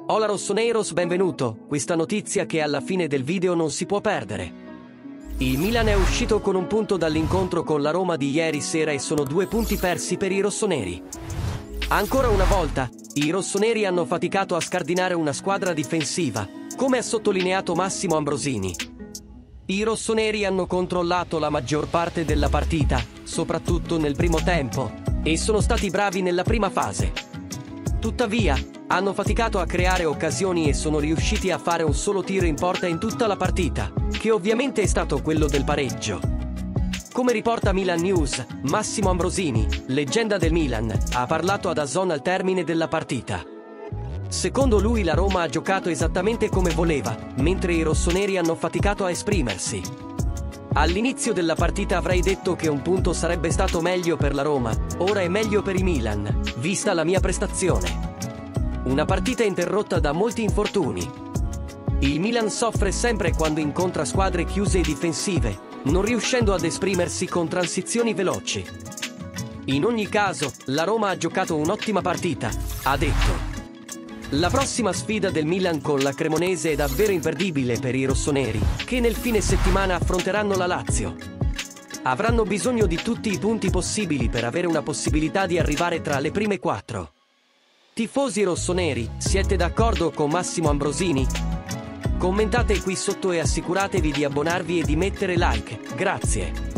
Hola Rossoneiros, benvenuto, questa notizia che alla fine del video non si può perdere. Il Milan è uscito con un punto dall'incontro con la Roma di ieri sera e sono 2 punti persi per i rossoneri. Ancora una volta, i rossoneri hanno faticato a scardinare una squadra difensiva, come ha sottolineato Massimo Ambrosini. I rossoneri hanno controllato la maggior parte della partita, soprattutto nel primo tempo, e sono stati bravi nella prima fase. Tuttavia, hanno faticato a creare occasioni e sono riusciti a fare un solo tiro in porta in tutta la partita, che ovviamente è stato quello del pareggio. Come riporta Milan News, Massimo Ambrosini, leggenda del Milan, ha parlato ad DAZN al termine della partita. Secondo lui la Roma ha giocato esattamente come voleva, mentre i rossoneri hanno faticato a esprimersi. All'inizio della partita avrei detto che un punto sarebbe stato meglio per la Roma, ora è meglio per i Milan, vista la mia prestazione. Una partita interrotta da molti infortuni. Il Milan soffre sempre quando incontra squadre chiuse e difensive, non riuscendo ad esprimersi con transizioni veloci. In ogni caso, la Roma ha giocato un'ottima partita, ha detto. La prossima sfida del Milan con la Cremonese è davvero imperdibile per i rossoneri, che nel fine settimana affronteranno la Lazio. Avranno bisogno di tutti i punti possibili per avere una possibilità di arrivare tra le prime 4. Tifosi rossoneri, siete d'accordo con Massimo Ambrosini? Commentate qui sotto e assicuratevi di abbonarvi e di mettere like, grazie.